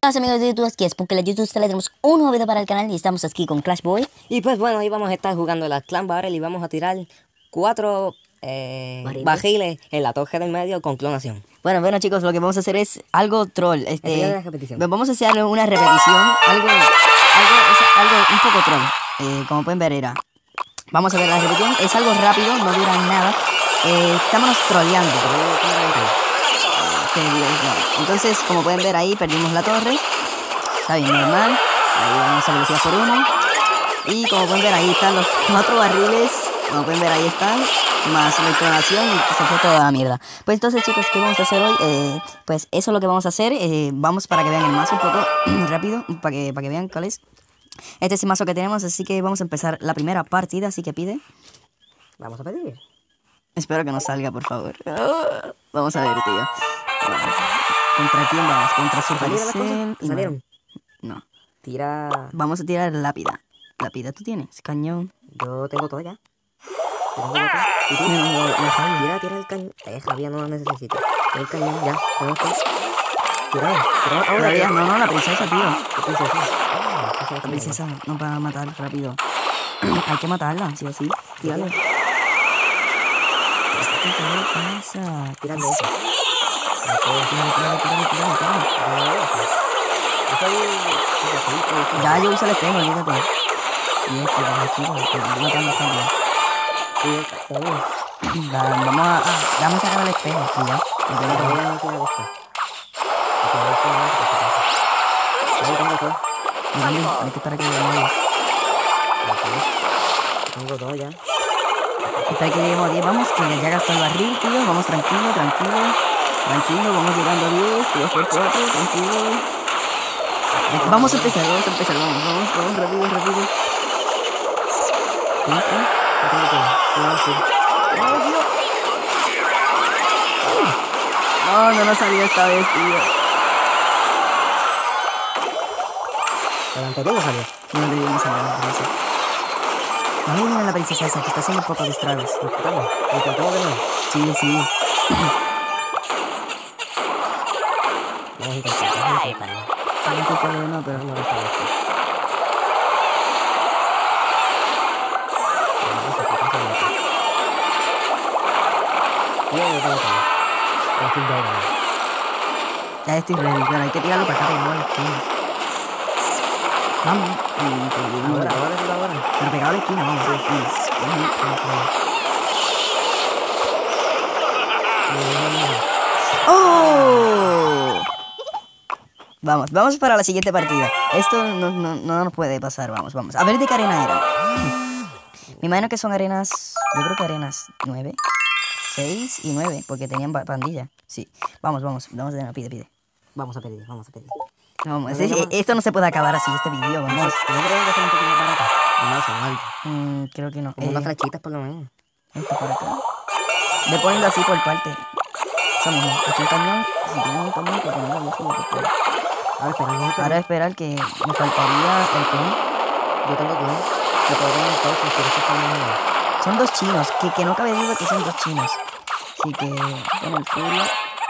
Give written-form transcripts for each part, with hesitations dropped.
Hola amigos de YouTube, aquí es porque la YouTube le tenemos un nuevo video para el canal y estamos aquí con Clash Boy. Y pues bueno, hoy vamos a estar jugando la Clan Battle y vamos a tirar 4 barriles en la torre del medio con clonación. Bueno chicos, lo que vamos a hacer es algo troll. La repetición. Vamos a hacer una repetición, algo un poco troll. Como pueden ver era. Vamos a ver la repetición, es algo rápido, no dura nada. Estamos trolleando. Entonces, como pueden ver ahí, perdimos la torre. Está bien, normal. Ahí vamos a velocidad por 1. Y como pueden ver, ahí están los 4 barriles. Como pueden ver, ahí están. Más la clonación y se fue toda la mierda. Pues entonces, chicos, ¿qué vamos a hacer hoy? Pues eso es lo que vamos a hacer. Vamos para que vean el mazo un poco rápido. Para que vean cuál es. Este es el mazo que tenemos, así que vamos a empezar la primera partida. Así que pide. Vamos a pedir. Espero que no salga, por favor. Vamos a ver, tío. ¿Contra quién vamos? Contra Supercell. ¿Salieron? No. Tira. Vamos a tirar lápida. ¿Lápida tú tienes? Cañón. Yo tengo todo ya. ¿Y tú? Tira el cañón. Javier no lo necesito. Tira el cañón, ya. Tengo todo. Tira. Todavía no, la princesa, tío. ¿Qué princesa? La princesa no va a matar rápido. Hay que matarla, sí o sí. Tíralo. ¿Qué pasa? Tíralo eso. Ya yo uso el espejo, olvídate. Y este, aquí, matando rápido. Vamos a sacar el espejo, y ya. Hay que esperar que lleguemos a 10. Tengo todo ya. Espera que lleguemos a 10, vamos, que ya gastó el barril, tío. Vamos tranquilo, vamos llegando a 10, 2 por 4, tranquilo. Vamos a empezar, vamos, rápido. No nos salió esta vez, tío. ¿El anterior no salió? No debíamos salir la princesa. Ahí viene la princesa esa, que está haciendo un poco de estragos. ¿Intentamos de nuevo? Sí. Vamos a intentarlo. No, pero no está bien. Ya estoy ready, pero hay que tirarlo para acá, pegado a la esquina. Vamos. Ahora. Pero pegado a la esquina, vamos. ¡Oh! Vamos para la siguiente partida. Esto no nos puede pasar, vamos. A ver de qué arena era. Me imagino que son arenas, yo creo que arenas 9, 6 y 9, porque tenían pandilla. Sí, vamos, de nuevo, pide. Vamos a pedir. Vamos, esto no se puede acabar así, este vídeo, vamos. ¿No creo que hacer un poquito para acá? No, creo que no. Como unas flechitas por lo menos. Esto por acá. Ve poniendo así por parte. Eso mismo, aquí un cañón. Si tiene un cañón, pues ponerlo así por parte. Ahora esperar que me faltaría el clon. Yo tengo clon. Son 2 chinos, que no cabe duda que son 2 chinos. Así que con el furia.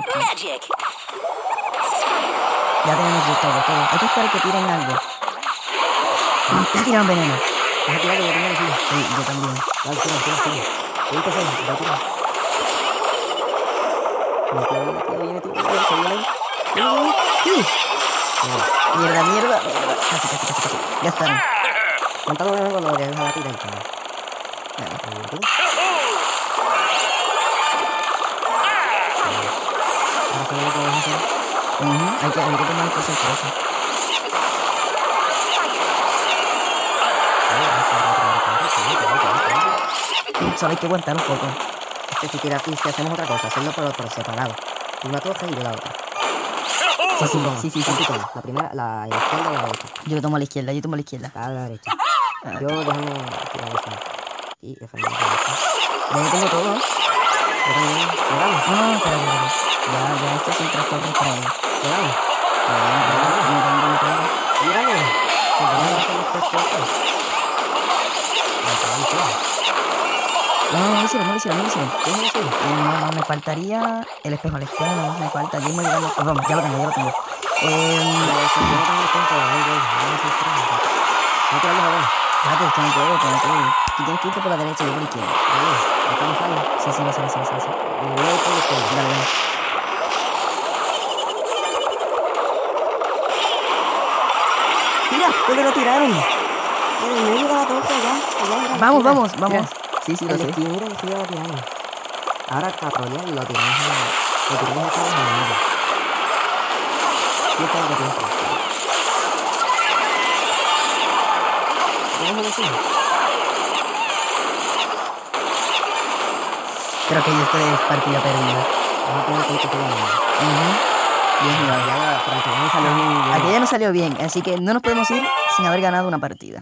Ya tenemos de todo. Hay que esperar que tiren algo. Ya tiraron veneno. ¿Vas a tirar que yo tengo aquí? Sí, yo también. Vale, tira. Mierda. Casi. Gastaron. Contado con lo de la tira. Hay que tomar cosas por eso. Solo hay que aguantar un poco. Si hacemos otra cosa, hacerlo por separado. Una cosa y de la otra. Sí. La primera, la izquierda y la derecha. Yo tomo a la izquierda. A la derecha. Yo déjame tirar eso. Y defender la derecha. Ya tengo todo. Yo también. No, espera. Ya esto es un trastorno para él. ¿Llegamos? No tengo. ¡Mírame! No hicieron. No, me faltaría el espejo a la izquierda, me falta. Ya lo tengo. Espérate, es que no puedo, espérate. Tú tienes que irte por la derecha, yo por la izquierda. Sí, sí, lo sé. Dale, dale. Mira, ¿dónde lo tiraron? En el medio de la torre, allá. Vamos. Mira, Sí, lo el sé. esquinero el que lo tiraron. Ahora catrolear y lo tiramos acá en el medio. Sí, está lo que tienes que hacer. Déjalo así. Creo que esto es partida perdida. Vamos a tener que todo el mundo. Bien jugado. Ya, Frankie, no salió muy bien. Aquella no salió bien, así que no nos podemos ir sin haber ganado una partida.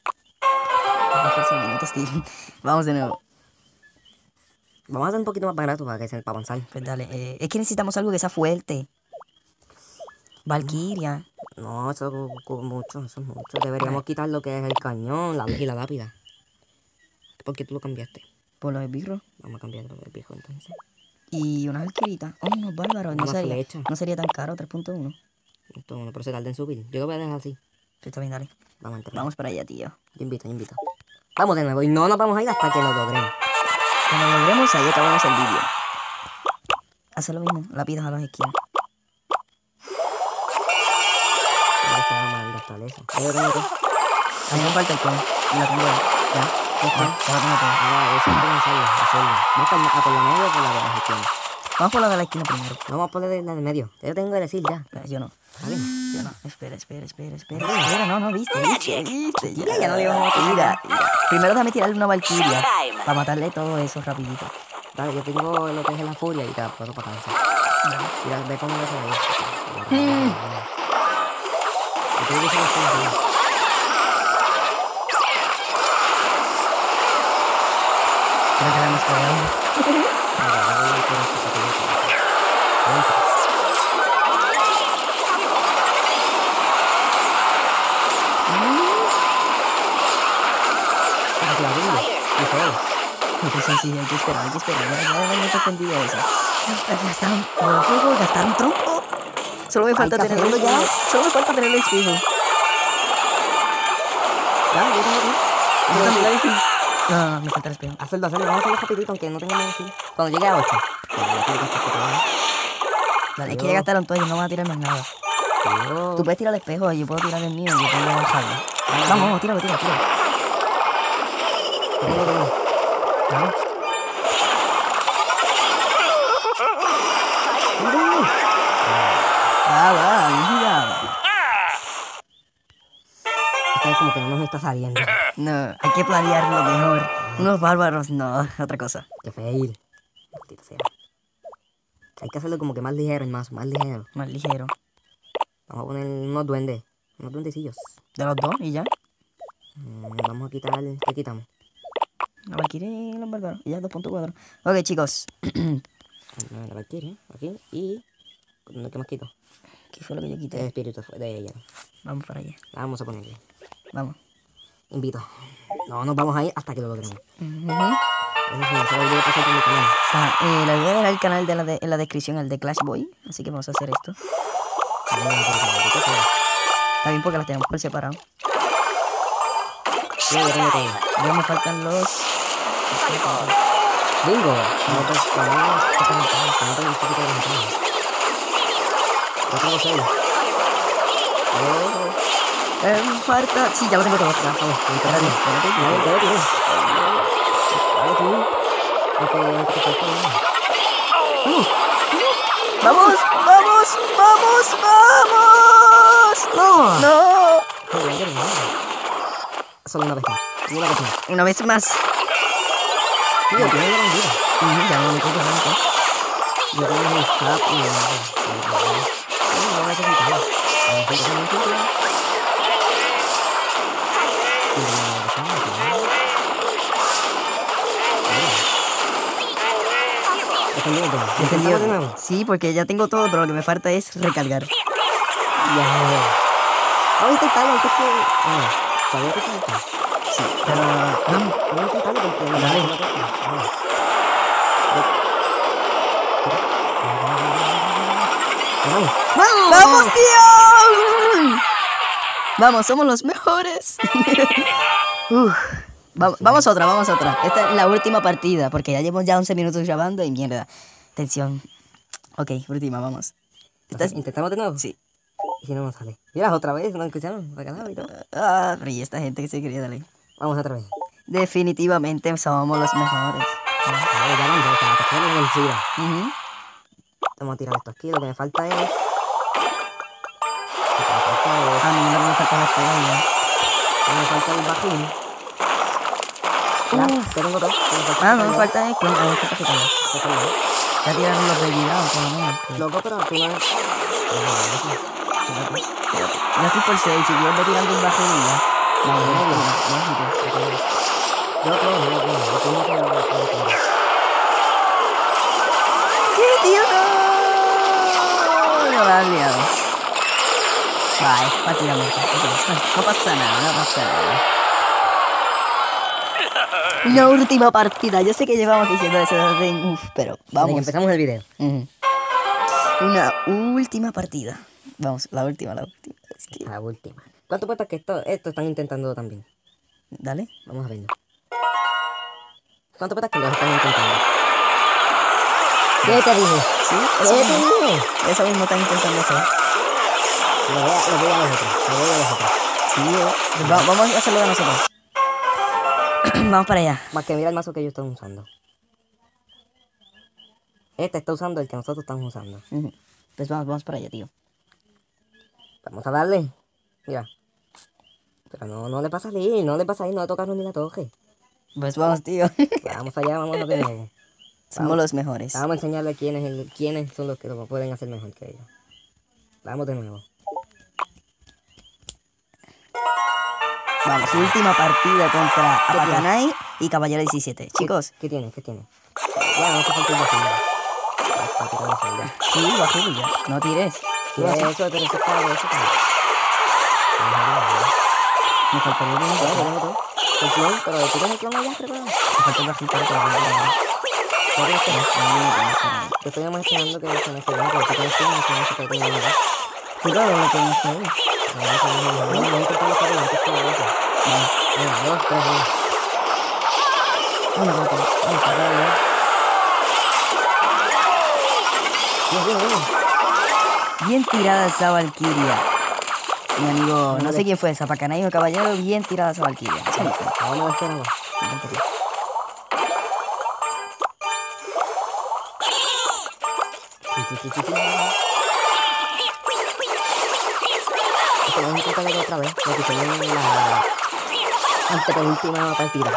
14 minutos, tío. Vamos de nuevo. Vamos a hacer un poquito más barato para avanzar. Pues dale, es que necesitamos algo que sea fuerte. Valkyria. No, eso es mucho. Deberíamos quitar lo que es el cañón, la luz y la lápida. ¿Por qué tú lo cambiaste? Por los esbirros. Vamos a cambiarlo del viejo entonces. Y una valquirita. Oh, unos bárbaros. Una flecha. No sería tan caro, 3.1. Entonces, pero se tarda en subir. Yo lo voy a dejar así. Pues está bien, dale. Vamos a entrar. Vamos para allá, tío. Yo invito. Vamos de nuevo. Y no nos vamos a ir hasta que lo logremos. Cuando lo logremos, ahí acabamos el vídeo. Hace lo mismo, lápidas a las esquinas. Ahí está la maldad fortaleza. Ahí lo tengo todo. A mí me falta el cono. Y la tengo ahí. Ya lo tengo todo. Ahora, eso es comenzarlo, hacerlo. Vamos a por la medio o por la de la gestión. Vamos por la de la esquina primero. Vamos a poner la de medio. Yo tengo que decir ya. Yo no. ¿Está bien? Yo no. Espera, no, viste. Ya no le íbamos a Mira. Primero déjame tirarle una valquiria. Para matarle todo eso rapidito. Dale, yo tengo lo que es la furia y te la puedo para avanzar. Mira, ve cómo lo se ve. Yo tengo que hacer esto así. Creo que la hemos cagado. Sí, hay que esperar. Ya me he ofendido eso. Gastaron tronco. Solo me falta tener el espejo. Ya, yo tengo aquí. No, me falta el espejo. Hacerlo, vamos a hacerlo rapidito, aunque no tengamos así. Cuando llegue a 8. Vale, es que ya gastaron todo y no van a tirar más nada. Tú puedes tirar el espejo y yo puedo tirar el mío y yo puedo bajarlo. Vamos, tíralo. Dale. Va, bien jugado. Esto es como que no nos está saliendo. No, hay que planearlo mejor. Unos bárbaros, no, otra cosa. Qué fail. Maldita sea. Hay que hacerlo como que más ligero el mazo, más ligero. Más ligero. Vamos a poner unos duendes. Unos duendecillos. De los dos y ya. Vamos a quitar. ¿Qué quitamos? La Valkyrie y los bárbaros. Y ya 2.4. Ok, chicos. La Valkyrie, aquí. Y. ¿Qué más quito? ¿Qué fue lo que yo El quité? espíritu de ella. Vamos para allá. Vamos a ponerle. Vamos. Invito. No nos vamos a ir hasta que lo logremos. Ujú. Eso sí, se lo olvidé pasar por mi canal. Le voy a dejar el canal en la descripción, el de Clash Boy. Así que vamos a hacer esto. Está bien porque las tenemos por separado. Sí, yo tengo todo. Ya me faltan los... Bingo. No, pues, un poquito de ventaja. Yo tengo 6. falta... Sí, ya lo tengo todo. Ya, vamos. Espérate. ¡Vamos! ¡No! Solo una vez más. Una vez más. Tío, tiene la bandida. Ya no me toca tanto. Yo tengo un zap y no necesito. Defendido de nuevo. Sí, porque ya tengo todo, pero lo que me falta es recargar. Ahorita está, ahorita que... Bueno, todavía te falta. Sí, pero... Vamos. Voy a intentarlo porque... Dale. Vamos. ¡Vamos, tío! Vamos, somos los mejores. Vamos a otra. Esta es la última partida, porque ya llevamos 11 minutos grabando y mierda. Tensión. Ok, última, vamos. ¿Intentamos de nuevo? Sí. Y si no nos sale. Mira, otra vez, ¿no escucharon? Bacalao y todo. Pero y esta gente que se quería darle. Vamos otra vez. Definitivamente somos los mejores. Ya van dos, la tercera es vencida. Ujú. Vamos a tirar esto aquí, lo que me falta es... A mí no me falta la estrella. Me falta el bajín. Ya, ya tengo dos. No me falta esto. No me falta esto. Ya tiraron los revirados, por lo menos. Loco, pero tú no... Ya estoy por 6, si yo voy tirando un bajo y ya. Yo creo. ¿Qué, tío? No, la han liado. Va, es partida muerta. No pasa nada. Una última partida. Yo sé que llevamos diciendo eso desde... pero vamos. Empezamos el video. Una última partida. Vamos, la última. Es que... La última. ¿Cuánto cuesta que esto están intentando también? Dale. Vamos a verlo. ¿Cuánto cuesta que lo están intentando? ¿Qué te dije? Sí, eso mismo están intentando hacer. Lo voy a los otros. Sí, vamos a hacerlo de nosotros. Vamos para allá. Más que mira el mazo que ellos están usando. Este está usando el que nosotros estamos usando. Pues vamos para allá, tío. Vamos a darle. Mira. Pero no le pasa a salir, no le va a tocar ni la toque. Pues vamos, tío. Vamos allá, vamos a de nuevo. Somos los mejores. Vamos a enseñarle quiénes son los que lo pueden hacer mejor que ellos. Vamos de nuevo. Vamos, última partida contra Apacanay y Caballero 17. Chicos. ¿Qué tiene? Ya, no te falta el vacío. Sí, bajé ya. No tires. Eso, pero eso está. Me faltaría el bajito. El clon, pero ¿tienes el clon allá preparado? Me falta el bajito. Te estoy imaginando que eso no es clon, pero tú tienes clon, eso no se puede tener nada. Sí, claro, lo tenemos ahí. Voy a intentar hacerlo antes que eso. Venga, 2, 3, 1. Vamos a darle. Bien tirada esa Valkyria. Mi amigo, no sé quién fue, Zapacanay o Caballero, bien tirada esa Valkyria. Vamos a esperar. Vamos a intentar otra vez, lo que se llama la antepenúltima partida.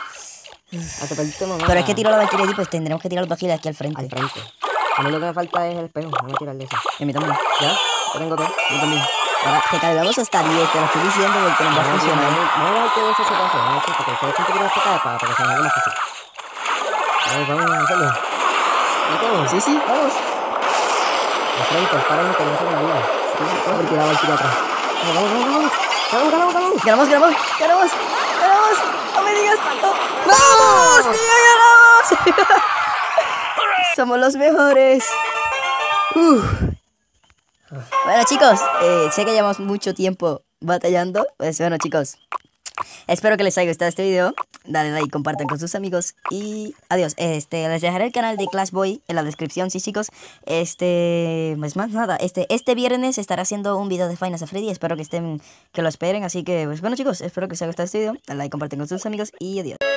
Pero es que tiro la Valkyria y pues tendremos que tirar los Valkyrias aquí al frente. A mí lo que me falta es el espejo, vamos a tirarle eso. Y a mí también. ¿Ya? Yo tengo dos. Yo también. Ahora, que cargamos hasta 10, te lo estoy diciendo porque no va a funcionar. Vamos a ver qué eso se pasa, vamos a ver porque se ve un poquito de esta para que se me haga más fácil. Vamos a hacerlo. Sí, vamos. De frente, para no se me olvida. Porque la Valkyria atrás. Vamos. Ganamos. No me digas tanto. ¡Vamos, tío, ganamos! Somos los mejores. Bueno, chicos, sé que llevamos mucho tiempo batallando. Pues bueno, chicos, espero que les haya gustado este video. Dale like, compartan con sus amigos y adiós. Les dejaré el canal de Clash Boy en la descripción, sí, chicos. Pues más nada, este viernes estaré haciendo un video de Five Nights at Freddy. Espero que lo esperen, así que pues bueno, chicos, espero que les haya gustado este video. Dale like, compartan con sus amigos y adiós.